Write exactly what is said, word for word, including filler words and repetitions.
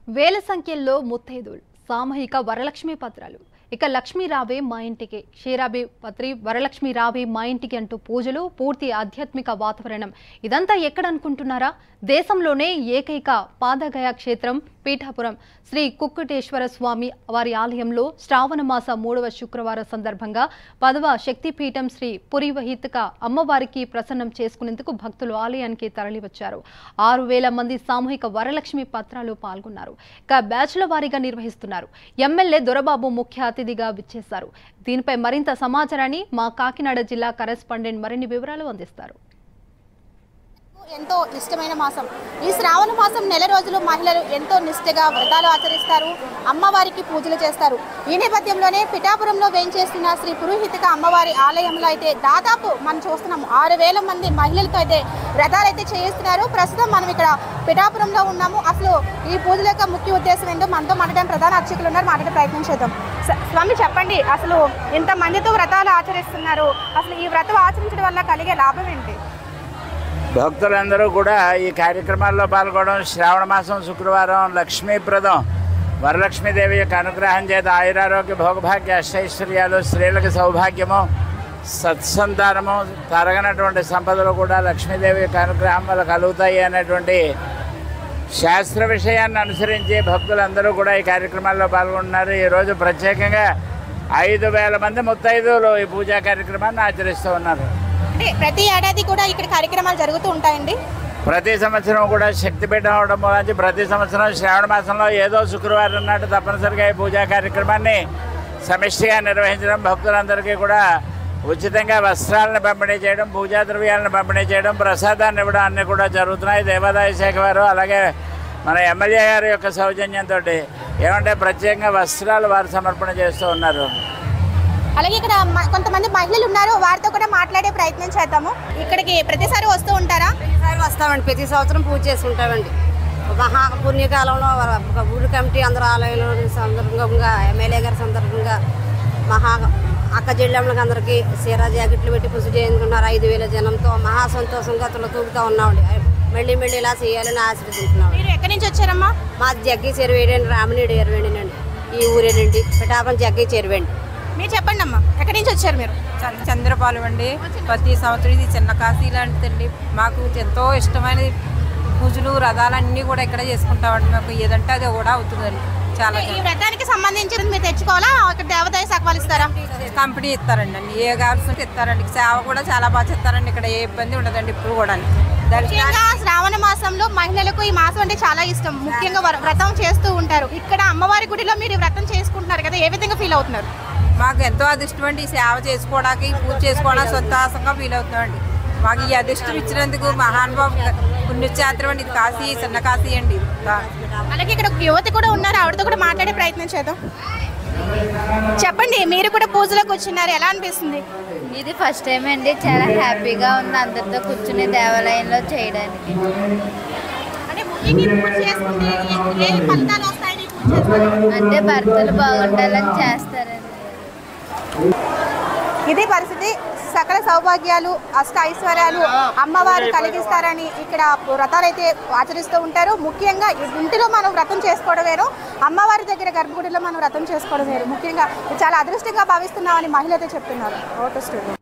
వేల సంఖ్యల్లో ముత్తైదులు సామూహిక వరలక్ష్మి పత్రాలు ఇక లక్ష్మీ రావే మా ఇంటికి క్షీరాబి పత్రి వరలక్ష్మి రావే మా ఇంటికి అంటూ పూజలు పూర్తి ఆధ్యాత్మిక వాతావరణం ఇదంతా ఎక్కడ అనుకుంటున్నారా దేశంలోనే ఏకైక పాదగయ క్షేత్రం పీఠాపురం శ్రీ కుక్కుటేశ్వర స్వామి వారి ఆలయంలో శ్రావణ మాస మూడవ శుక్రవారం సందర్భంగా పదవ శక్తిపీఠం శ్రీ పురివహితక అమ్మవారికి ప్రసన్నం చేసుకునేందుకు భక్తులు ఆలయానికి తరలివచ్చారు. ఆరు వేల మంది సామూహిక వరలక్ష్మి పత్రాలు పాల్గొన్నారు. ఇక బ్యాచ్ల వారీగా నిర్వహిస్తున్నారు. ఎమ్మెల్యే దొరబాబు ముఖ్య అతిథిగా విచ్చేశారు. దీనిపై మరింత సమాచారాన్ని మా కాకినాడ జిల్లా కరెస్పాండెంట్ మరిన్ని వివరాలు అందిస్తారు. ఎంతో ఇష్టమైన మాసం ఈ శ్రావణ మాసం నెల రోజులు మహిళలు ఎంతో నిష్ఠగా వ్రతాలు ఆచరిస్తారు, అమ్మవారికి పూజలు చేస్తారు. ఈ నేపథ్యంలోనే పిఠాపురంలో వేంచేస్తున్న శ్రీ పురోహితిక అమ్మవారి ఆలయంలో అయితే దాదాపు మనం చూస్తున్నాము ఆరు వేల మంది మహిళలతో అయితే వ్రతాలు అయితే చేయిస్తున్నారు. ప్రస్తుతం మనం ఇక్కడ పిఠాపురంలో ఉన్నాము. అసలు ఈ పూజల యొక్క ముఖ్య ఉద్దేశం ఏంటో మనతో మాట్లాడడానికి ప్రధాన అర్చకులు ఉన్నారు, మాట్లాడే ప్రయత్నం చేద్దాం. స్వామి చెప్పండి, అసలు ఇంత మందితో వ్రతాలు ఆచరిస్తున్నారు, అసలు ఈ వ్రతం ఆచరించడం వల్ల కలిగే లాభం ఏంటి? భక్తులందరూ కూడా ఈ కార్యక్రమాల్లో పాల్గొనడం, శ్రావణ మాసం శుక్రవారం లక్ష్మీప్రదం వరలక్ష్మీదేవి యొక్క అనుగ్రహం చేత ఆయురారోగ్య భోగభాగ్య అష్టైశ్వర్యాలు, స్త్రీలకు సౌభాగ్యము, సత్సంతానము, తరగనటువంటి సంపదలు కూడా లక్ష్మీదేవి యొక్క అనుగ్రహం వల్ల కలుగుతాయి అనేటువంటి శాస్త్ర విషయాన్ని అనుసరించి భక్తులందరూ కూడా ఈ కార్యక్రమాల్లో పాల్గొంటున్నారు. ఈరోజు ప్రత్యేకంగా ఐదు వేల మంది ముత్తైదువులు ఈ పూజా కార్యక్రమాన్ని ఆచరిస్తూ ఉన్నారు. ప్రతి ఏడాది కూడా ఇక్కడ కార్యక్రమాలు జరుగుతూ ఉంటాయండి. ప్రతి సంవత్సరం కూడా శక్తిపీఠం అవడం మూలంచి ప్రతి సంవత్సరం శ్రావణ మాసంలో ఏదో శుక్రవారం నాడు తప్పనిసరిగా ఈ పూజా కార్యక్రమాన్ని సమిష్టిగా నిర్వహించడం, భక్తులందరికీ కూడా ఉచితంగా వస్త్రాలను పంపిణీ చేయడం, పూజా ద్రవ్యాలను పంపిణీ చేయడం, ప్రసాదాన్ని ఇవ్వడం అన్నీ కూడా జరుగుతున్నాయి. దేవాదాయ శాఖ వారు అలాగే మన ఎమ్మెల్యే గారి యొక్క సౌజన్యంతో ఏమంటే ప్రత్యేకంగా వస్త్రాలు వారు సమర్పణ చేస్తూ ఉన్నారు. అలాగే ఇక్కడ కొంతమంది మహిళలు ఉన్నారు, వారితో కూడా మాట్లాడే ప్రయత్నం చేద్దాము. ఇక్కడికి ప్రతిసారి వస్తూ ఉంటారా? ప్రతిసారి వస్తామండి, ప్రతి సంవత్సరం పూజ చేసుకుంటామండి. మహా పుణ్యకాలంలో ఊరి కమిటీ అందరూ ఆలయంలో సందర్భంగా ఎమ్మెల్యే గారి సందర్భంగా మహా అక్క చెల్లెమ్మలకి అందరికీ సీరా జాకెట్లు పెట్టి పూజ చేయించుకున్నారు. ఐదు వేల జనంతో మహా సంతోషంగా తులతూగుతూ ఉన్నామండి. మళ్ళీ మళ్ళీ ఇలా చేయాలని ఆశీర్వదించుకున్నాం. మీరు ఎక్కడి నుంచి వచ్చారమ్మా? మాది జగ్గి చెరువేడండి, రామనీడు ఎరువేండినండి. ఈ ఊరేనండి, పిఠాపురం జగ్గి చెరువేండి. మీరు చెప్పండి అమ్మా, ఎక్కడి నుంచి వచ్చారు మీరు? చంద్రపాలెం అండి. ప్రతి సంవత్సరం ఇది చిన్న కాశీ లాంటిదండి. మాకు ఎంతో ఇష్టమైన పూజలు రథాలన్నీ కూడా ఇక్కడ చేసుకుంటామండి. మాకు ఏదంటే అది కూడా అవుతుందండి. చాలా ఈ వ్రతానికి సంబంధించినది మీరు తెచ్చుకోవాలా, ఇక్కడ దేవదాయ సకవాలు ఇస్తారా? కంపెనీ ఇస్తారండి అండి, ఏ కావాల్సి ఇస్తారండి. సేవ కూడా చాలా బాగా చేస్తారండి. ఇక్కడ ఏ ఇబ్బంది ఉండదండి ఇప్పుడు కూడా. ముఖ్యంగా శ్రావణ మాసంలో మహిళలకు ఈ మాసం అంటే చాలా ఇష్టం, ముఖ్యంగా వ్రతం చేస్తూ ఉంటారు. ఇక్కడ అమ్మవారి గుడిలో మీరు వ్రతం చేసుకుంటున్నారు కదా, ఏ విధంగా ఫీల్ అవుతున్నారు? మాకు ఎంతో అదృష్టం అండి, సేవ చేసుకోవడానికి పూజ చేసుకోవడానికి సంతోషంగా ఫీల్ అవుతున్నామండి. మాకు ఈ అదృష్టం ఇచ్చినందుకు మహానుభావం పుణ్యక్షేత్రం అండి, ఇది కాశీ, చిన్న కాశీ అండి. అలాగే ఇక్కడ యువతి కూడా ఉన్నారు, ఆవిడతో కూడా మాట్లాడే ప్రయత్నం చేద్దాం. చెప్పండి, మీరు కూడా పూజలో కూర్చున్నారు, ఎలా అనిపిస్తుంది? ఇది ఫస్ట్ టైం అండి, చాలా హ్యాపీగా ఉంది అందరితో కూర్చుని దేవాలయంలో చేయడానికి. అంటే భర్తలు బాగుండాలని చేస్తారండి. ఇదే పరిస్థితి, సకల సౌభాగ్యాలు అష్ట ఐశ్వర్యాలు అమ్మవారు కలిగిస్తారని ఇక్కడ వ్రతాలు అయితే ఆచరిస్తూ ఉంటారు. ముఖ్యంగా ఇంటిలో మనం వ్రతం చేసుకోవడం వేరు, అమ్మవారి దగ్గర గర్భగుడిలో మనం వ్రతం చేసుకోవడం వేరు. ముఖ్యంగా చాలా అదృష్టంగా భావిస్తున్నామని మహిళ అయితే చెప్తున్నారు.